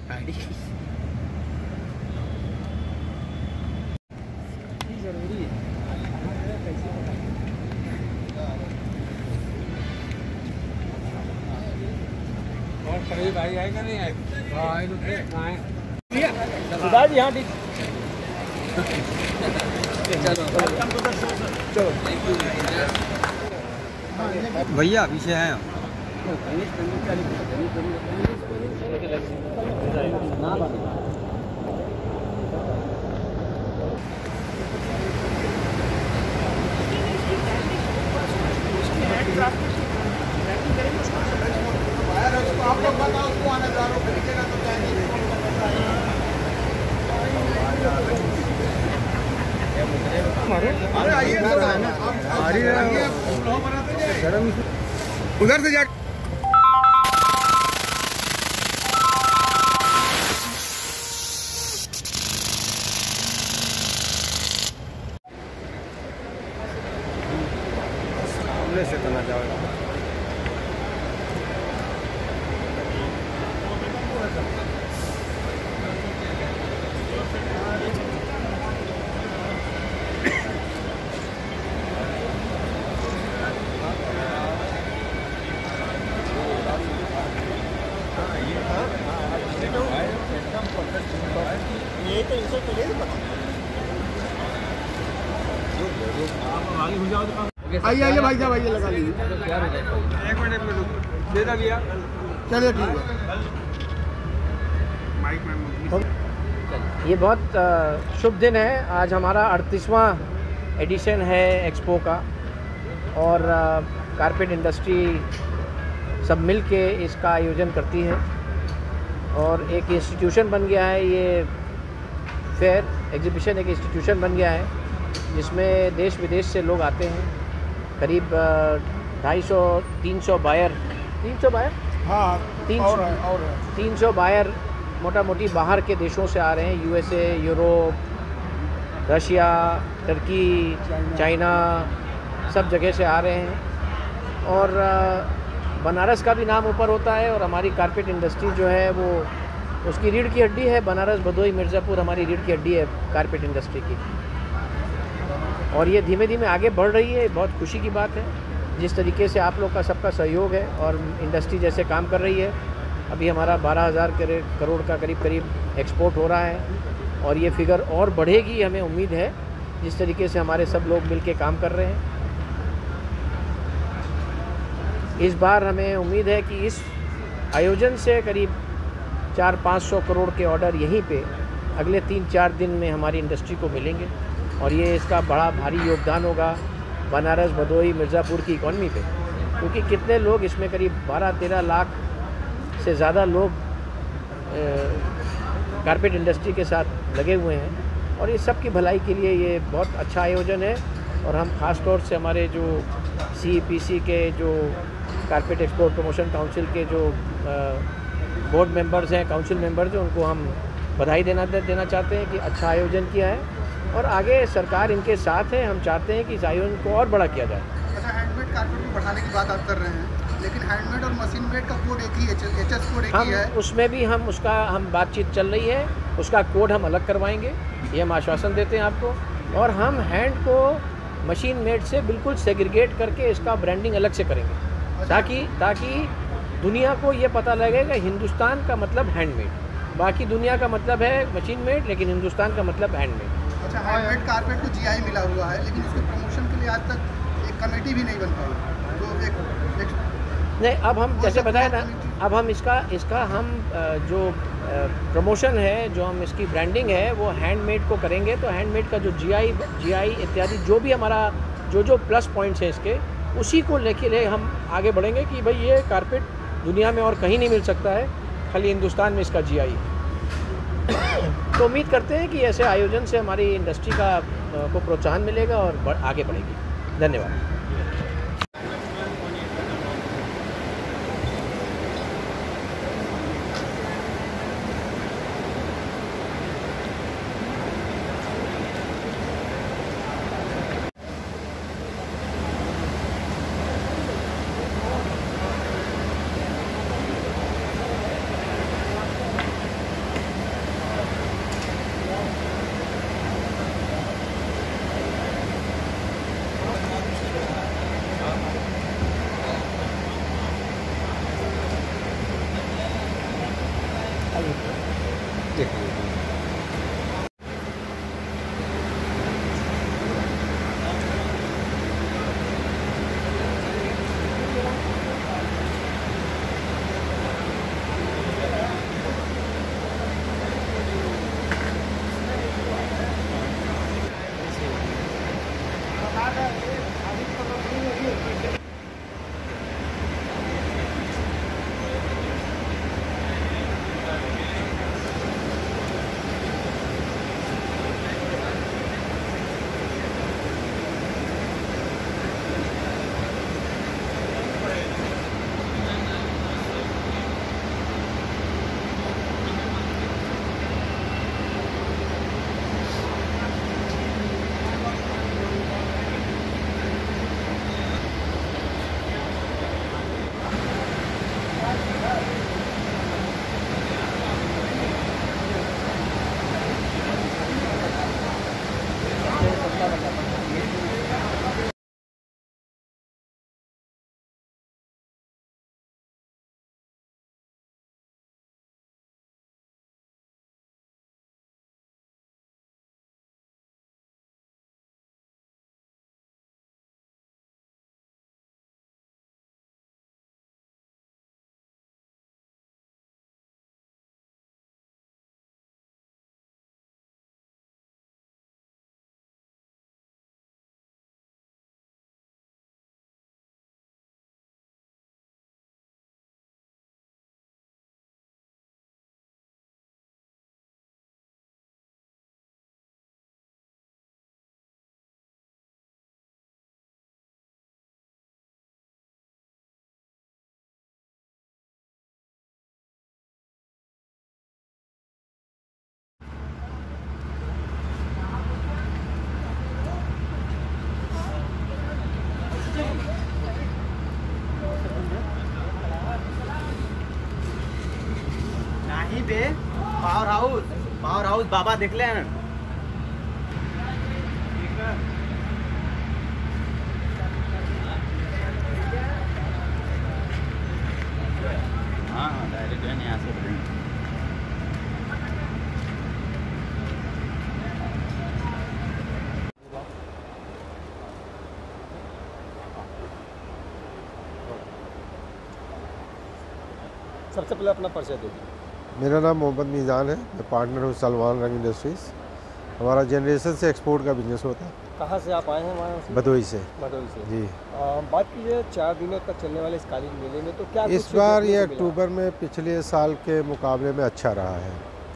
ID जरूरी है। और सभी भाई आएगा नहीं आए? हाँ आए तो आए। सुधार जी हाँ ठीक। चलो भैया पीछे हैं हम। आप लोग बताओ उसको आने जा रहा हूँ तो अरे आइए उधर से जा से करना चाहेगा। ये तो इनसे चले आइए आइए भाई साहब आइए लगा लीजिए। एक मिनट दे दिया। चलिए ठीक है। ये बहुत शुभ दिन है। आज हमारा 38वां एडिशन है एक्सपो का और कारपेट इंडस्ट्री सब मिल के इसका आयोजन करती है और एक इंस्टीट्यूशन बन गया है। ये फेयर एग्जीबिशन एक इंस्टीट्यूशन बन गया है जिसमें देश विदेश से लोग आते हैं। करीब 250-300 बायर 300 बायर हाँ 300 बायर मोटा मोटी बाहर के देशों से आ रहे हैं। USA, Europe, Russia, Turkey, China सब जगह से आ रहे हैं और बनारस का भी नाम ऊपर होता है और हमारी कारपेट इंडस्ट्री जो है वो उसकी रीढ़ की हड्डी है। बनारस, भदोही, मिर्ज़ापुर हमारी रीढ़ की हड्डी है कारपेट इंडस्ट्री की और ये धीमे धीमे आगे बढ़ रही है। बहुत खुशी की बात है जिस तरीके से आप लोग का सबका सहयोग है और इंडस्ट्री जैसे काम कर रही है। अभी हमारा 12,000 करोड़ का करीब एक्सपोर्ट हो रहा है और ये फिगर और बढ़ेगी हमें उम्मीद है जिस तरीके से हमारे सब लोग मिल के काम कर रहे हैं। इस बार हमें उम्मीद है कि इस आयोजन से करीब 400-500 करोड़ के ऑर्डर यहीं पे अगले 3-4 दिन में हमारी इंडस्ट्री को मिलेंगे और ये इसका बड़ा भारी योगदान होगा बनारस, भदोही, मिर्ज़ापुर की इकॉनमी पे, क्योंकि कितने लोग इसमें करीब 12-13 लाख से ज़्यादा लोग कारपेट इंडस्ट्री के साथ लगे हुए हैं और इस सब की भलाई के लिए ये बहुत अच्छा आयोजन है। और हम ख़ास तौर से हमारे जो CEPC के जो कारपेट एक्सपोर्ट प्रमोशन काउंसिल के जो बोर्ड मेंबर्स हैं, काउंसिल मेंबर्स हैं, उनको हम बधाई देना चाहते हैं कि अच्छा आयोजन किया है और आगे सरकार इनके साथ है। हम चाहते हैं कि इस आयोजन को और बड़ा किया जाए। अच्छा, हैंडमेड कारपेट को बढ़ाने की बात आप कर रहे हैं, लेकिन हैंडमेड और मशीन मेड का कोड एक ही है, HS कोड एक ही है। उसमें भी हम बातचीत चल रही है, उसका कोड हम अलग करवाएंगे, ये हम आश्वासन देते हैं आपको। और हम हैंड को मशीन मेड से बिल्कुल सेग्रीगेट करके इसका ब्रांडिंग अलग से करेंगे ताकि दुनिया को ये पता लगेगा हिंदुस्तान का मतलब हैंडमेड, बाकी दुनिया का मतलब है मशीन मेड, लेकिन हिंदुस्तान का मतलब हैंडमेड। अच्छा, हैंडमेड कारपेट को GI मिला हुआ है, लेकिन इसके प्रमोशन के लिए आज तक एक कमेटी भी नहीं बन पाई। तो एक नहीं, अब हम जैसे बताया ना, अब हम इसका हम जो प्रमोशन है, जो हम इसकी ब्रांडिंग है वो हैंडमेड को करेंगे। तो हैंडमेड का जो GI इत्यादि जो भी हमारा जो प्लस पॉइंट्स हैं इसके, उसी को लेके हम आगे बढ़ेंगे कि भाई ये कारपेट दुनिया में और कहीं नहीं मिल सकता है, खाली हिंदुस्तान में इसका GI। तो उम्मीद करते हैं कि ऐसे आयोजन से हमारी इंडस्ट्री को प्रोत्साहन मिलेगा और आगे बढ़ेगी। धन्यवाद। नहीं बे, पावर हाउस बाबा देख ले। हाँ डायरेक्ट है यहाँ से बढ़ेंगे। सबसे पहले अपना परिचय दे दीजिए। मेरा नाम मोहम्मद मीज़ान है, मैं पार्टनर हूँ सलमान रंग इंडस्ट्रीज़। हमारा जनरेशन से एक्सपोर्ट का बिजनेस होता है। कहाँ से आप आए हैं वहाँ से? भदोही से। भदोही से जी। बात कीजिए 4 दिनों तक चलने वाले इस कालीन मेले में, तो क्या इस बार ये अक्टूबर में पिछले साल के मुकाबले में अच्छा रहा है।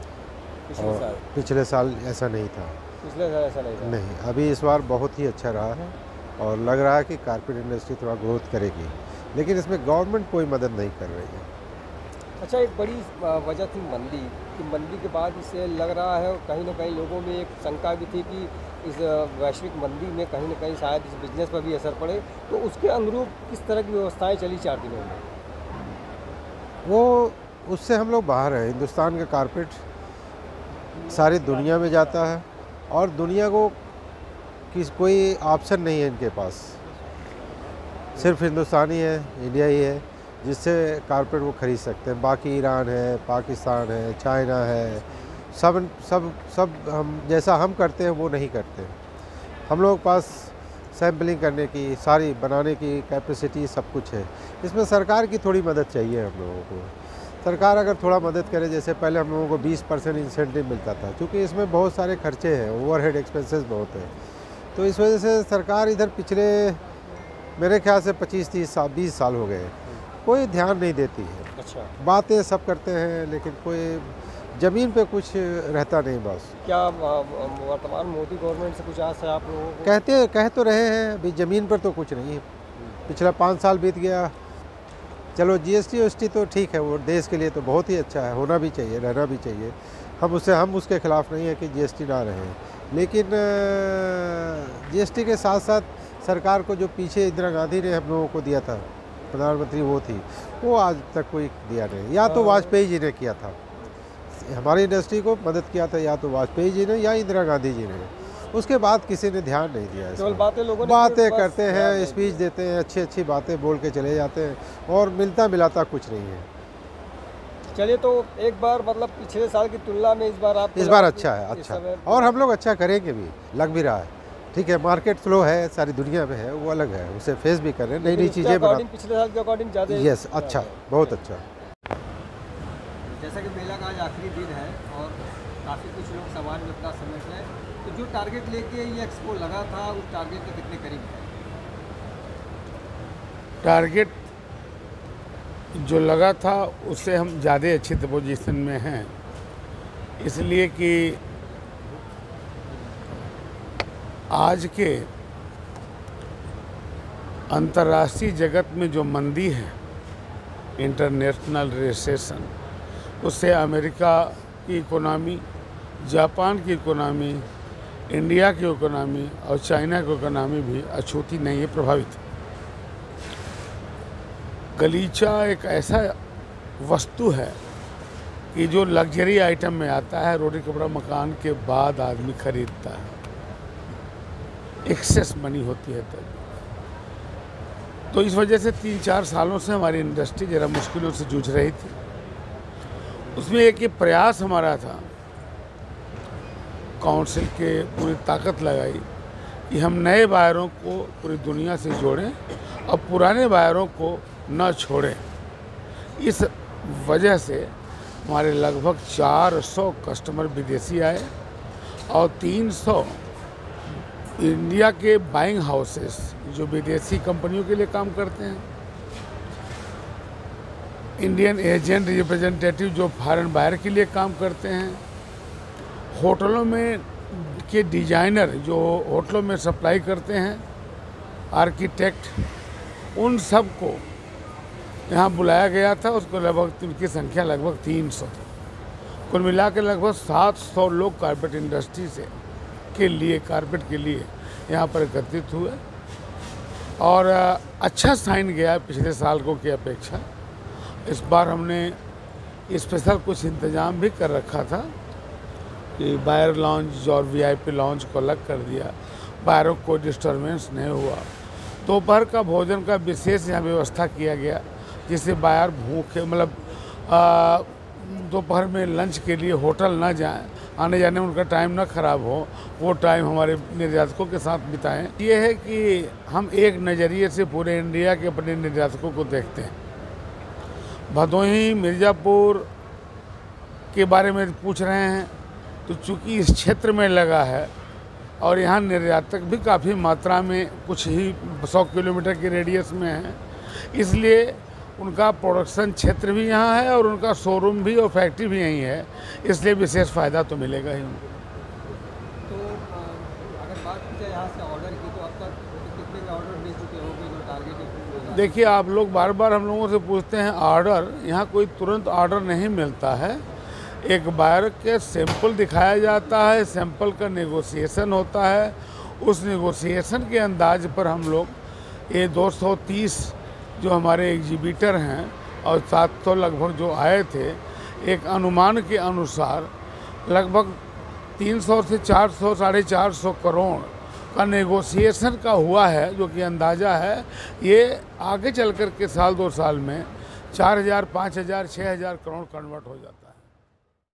पिछले साल ऐसा नहीं था। पिछले साल ऐसा नहीं था? नहीं, अभी इस बार बहुत ही अच्छा रहा है और लग रहा है कि कारपेट इंडस्ट्री थोड़ा ग्रोथ करेगी, लेकिन इसमें गवर्नमेंट कोई मदद नहीं कर रही है। अच्छा, एक बड़ी वजह थी मंदी कि मंदी के बाद इससे लग रहा है कहीं ना कहीं लोगों में एक शंका भी थी कि इस वैश्विक मंदी में कहीं ना कहीं शायद इस बिज़नेस पर भी असर पड़े, तो उसके अनुरूप किस तरह की व्यवस्थाएं चली 4 दिनों में? वो उससे हम लोग बाहर हैं। हिंदुस्तान का कारपेट सारी दुनिया में जाता है और दुनिया को कोई ऑप्शन नहीं है इनके पास, सिर्फ हिंदुस्तान ही है, इंडिया ही है जिससे कारपेट वो ख़रीद सकते हैं। बाकी ईरान है, पाकिस्तान है, चाइना है, सब हम जैसा हम करते हैं वो नहीं करते। हम लोग के पास सैम्पलिंग करने की, सारी बनाने की कैपेसिटी सब कुछ है। इसमें सरकार की थोड़ी मदद चाहिए हम लोगों को। सरकार अगर थोड़ा मदद करे, जैसे पहले हम लोगों को 20% इंसेंटिव मिलता था, क्योंकि इसमें बहुत सारे खर्चे हैं, ओवरहेड एक्सपेंसेस बहुत है, तो इस वजह से सरकार इधर पिछले मेरे ख्याल से 25-30-20 साल हो गए कोई ध्यान नहीं देती है। अच्छा, बातें सब करते हैं लेकिन कोई ज़मीन पे कुछ रहता नहीं। बस क्या वर्तमान मोदी गवर्नमेंट से कुछ आस है आप लोगों को? कह तो रहे हैं, अभी ज़मीन पर तो कुछ नहीं है। पिछला 5 साल बीत गया। चलो GST तो ठीक है, वो देश के लिए तो बहुत ही अच्छा है, होना भी चाहिए, रहना भी चाहिए। हम उसके ख़िलाफ़ नहीं है कि GST ना रहे, लेकिन GST के साथ साथ सरकार को जो पीछे इंदिरा गांधी ने हम लोगों को दिया था, प्रधानमंत्री वो आज तक कोई दिया नहीं। या तो वाजपेयी जी ने किया था, हमारी इंडस्ट्री को मदद किया था, या तो वाजपेयी जी ने या इंदिरा गांधी जी ने। उसके बाद किसी ने ध्यान नहीं दिया। केवल बातें करते हैं, स्पीच देते हैं, अच्छी बातें बोल के चले जाते हैं और मिलता मिलाता कुछ नहीं है। चलिए, तो एक बार मतलब पिछले साल की तुलना में इस बार आप इस बार अच्छा है, अच्छा, और हम लोग अच्छा करेंगे भी, लग भी रहा है। ठीक है, मार्केट फ्लो है, सारी दुनिया में है, वो अलग है, उसे फेस भी कर रहे हैं, नई नई चीज़ें बना। पिछले साल के अकॉर्डिंग ज़्यादा यस, अच्छा, बहुत अच्छा। जैसा कि मेला का आज आखिरी दिन है और काफ़ी कुछ लोग सामान में अपना समेट रहे हैं, तो जो टारगेट लेके ये एक्सपो लगा था उस टारगेट के कितने करीब है? टारगेट जो लगा था उससे हम ज़्यादा अच्छी पोजीशन में हैं, इसलिए कि आज के अंतर्राष्ट्रीय जगत में जो मंदी है, इंटरनेशनल रिसेशन, उससे अमेरिका की इकोनॉमी, जापान की इकोनॉमी, इंडिया की इकोनॉमी और चाइना की इकोनॉमी भी अछूती नहीं है, प्रभावित। गलीचा एक ऐसा वस्तु है कि जो लग्जरी आइटम में आता है, रोटी कपड़ा मकान के बाद आदमी खरीदता है, एक्सेस मनी होती है तब। तो इस वजह से 3-4 सालों से हमारी इंडस्ट्री ज़रा मुश्किलों से जूझ रही थी। उसमें एक ये प्रयास हमारा था, काउंसिल के पूरी ताकत लगाई कि हम नए बायरों को पूरी दुनिया से जोड़ें और पुराने बायरों को न छोड़ें। इस वजह से हमारे लगभग 400 कस्टमर विदेशी आए और 300 इंडिया के बाइंग हाउसेस जो विदेशी कंपनियों के लिए काम करते हैं, इंडियन एजेंट रिप्रेजेंटेटिव जो फॉरेन बायर के लिए काम करते हैं, होटलों में के डिजाइनर जो होटलों में सप्लाई करते हैं, आर्किटेक्ट, उन सब को यहाँ बुलाया गया था। उसको लगभग उनकी संख्या लगभग 300 थी। कुल मिला के लगभग 700 लोग कारपेट इंडस्ट्री से के लिए, कारपेट के लिए यहाँ पर एकत्रित हुए और अच्छा साइन गया पिछले साल को की अपेक्षा। इस बार हमने स्पेशल कुछ इंतज़ाम भी कर रखा था कि बायर लॉन्च और वीआईपी लॉन्च को अलग कर दिया, बायरों को डिस्टर्बेंस नहीं हुआ। दोपहर का भोजन का विशेष यहाँ व्यवस्था किया गया, जिससे बायर भूखे मतलब दोपहर में लंच के लिए होटल ना जाएं, आने जाने में उनका टाइम ना ख़राब हो, वो टाइम हमारे निर्यातकों के साथ बिताएं। ये है कि हम एक नज़रिए से पूरे इंडिया के अपने निर्यातकों को देखते हैं। भदोही, मिर्ज़ापुर के बारे में पूछ रहे हैं, तो चूँकि इस क्षेत्र में लगा है और यहाँ निर्यातक भी काफ़ी मात्रा में कुछ ही 100 किलोमीटर के रेडियस में है, इसलिए उनका प्रोडक्शन क्षेत्र भी यहाँ है और उनका शोरूम भी और फैक्ट्री भी यहीं है, इसलिए विशेष फ़ायदा तो मिलेगा ही उनको। तो अगर बात की जाए यहाँ से ऑर्डर की, तो अब तक कितने का ऑर्डर मिल चुके होंगे जो टारगेट? देखिए, आप लोग बार बार हम लोगों से पूछते हैं ऑर्डर, यहाँ कोई तुरंत ऑर्डर नहीं मिलता है। एक बायर के सैंपल दिखाया जाता है, सैंपल का नेगोशिएशन होता है, उस नेगोशिएशन के अंदाज पर हम लोग ये 230 जो हमारे एग्जीबिटर हैं और 700 लगभग जो आए थे, एक अनुमान के अनुसार लगभग 300 से 400 साढ़े 400 करोड़ का नेगोशिएशन का हुआ है, जो कि अंदाज़ा है। ये आगे चल कर के साल 2 साल में 4000, 5000, 6000 करोड़ कन्वर्ट हो जाता है।